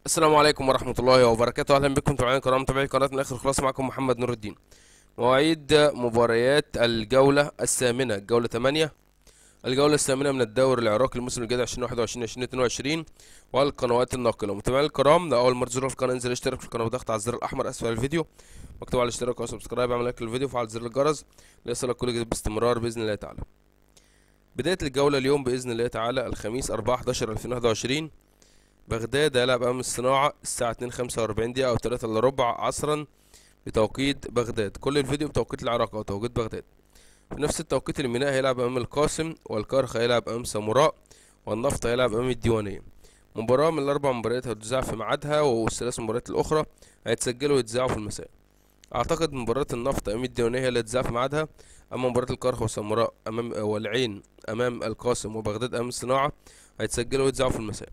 السلام عليكم ورحمة الله وبركاته. أهلا بكم متابعينا الكرام، متابعي قناة من آخر خلاص. معكم محمد نور الدين. مواعيد مباريات الجولة الثامنة، الجولة 8، الجولة الثامنة من الدوري العراقي الموسم الجديد 2021 2022 والقنوات الناقلة. متابعينا الكرام، ده أول مرة تزوروا في القناة، انزل اشترك في القناة وضغط على الزر الأحمر أسفل الفيديو مكتوب على الاشتراك أو سبسكرايب، اعمل لايك للفيديو وفعل زر الجرس ليصلك كل جديد باستمرار بإذن الله تعالى. بداية الجولة اليوم بإذن الله تعالى الخميس 4/11/2021. بغداد هيلعب أمام الصناعة الساعة 2:45 أو 3:15 عصرا بتوقيت بغداد. كل الفيديو بتوقيت العراق أو توقيت بغداد. في نفس التوقيت الميناء هيلعب أمام القاسم، والكرخ هيلعب أمام ساموراء، والنفط هيلعب أمام الديوانية. مباراة من الأربع مباريات هتذاع في ميعادها، والثلاث مباريات الأخرى هيتسجلوا ويتذاعوا في المساء. أعتقد مباراة النفط أمام الديوانية هي اللي هتذاع في ميعادها، أما مباراة الكرخ وساموراء أمام والعين أمام القاسم وبغداد أمام الصناعة هيتسجلوا ويتذاعوا في المساء.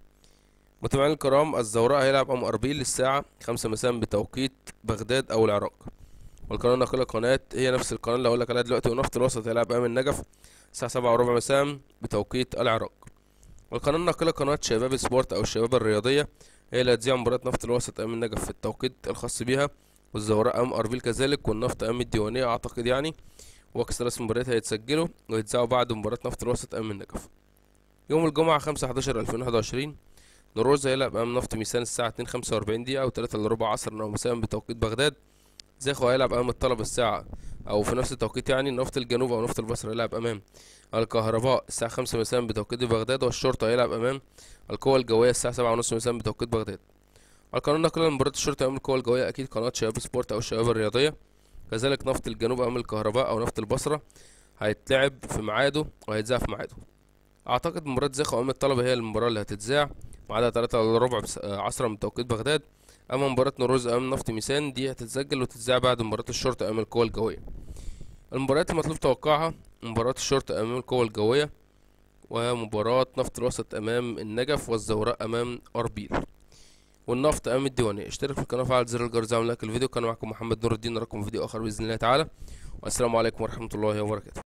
متابعينا الكرام، الزوراء هيلعب أمام أربيل الساعة 5 مساء بتوقيت بغداد أو العراق. والقناة الناقلة قناة هي نفس القناة اللي هقولك عليها دلوقتي. ونفط الوسط هيلعب أمام النجف الساعة 7:15 مساء بتوقيت العراق. والقناة الناقلة قناة شباب سبورت أو الشباب الرياضية هي اللي هتذيع مباراة نفط الوسط أمام النجف في التوقيت الخاص بيها، والزوراء أمام أربيل كذلك، والنفط أمام الديوانية أعتقد يعني. وأكثر ثلاث مباريات هيتسجلوا ويتذاعوا بعد مباراة نفط الوسط أمام النجف. يوم الجمعة 5/11/2021 نوروز هيلعب أمام نفط ميسان الساعة 2:45 أو 3:15 عصرا أو مساء بتوقيت بغداد. زيخو هيلعب أمام الطلبة الساعة أو في نفس التوقيت يعني نفط الجنوب أو نفط البصرة هيلعب أمام الكهرباء الساعة 5 مساء بتوقيت بغداد. والشرطة هيلعب أمام القوى الجوية الساعة 7:30 مساء بتوقيت بغداد. القناة الناقلة لمباراة الشرطة أمام القوى الجوية أكيد قناة شباب سبورت أو الشباب الرياضية. كذلك نفط الجنوب أمام الكهرباء أو نفط البصرة هيتلعب في ميعاده وهيتذاع في ميعاده. اعتقد مباراة زيخو امام الطلبة هي المباراة اللي هتتذاع ميعادها 3:15 عصرا من توقيت بغداد. اما مباراة نوروز امام نفط ميسان دي هتتسجل وتتذاع بعد مباراة الشرطة امام القوى الجوية. المباريات المطلوب توقعها: مباراة الشرطة امام القوى الجوية، ومباراة نفط الوسط امام النجف، والزوراء امام اربيل، والنفط امام الديوانية. اشترك في القناة وفعل زر الجرس واعمل لايك الفيديو. كان معكم محمد نور الدين، نراكم في فيديو اخر باذن الله تعالى، والسلام عليكم ورحمة الله وبركاته.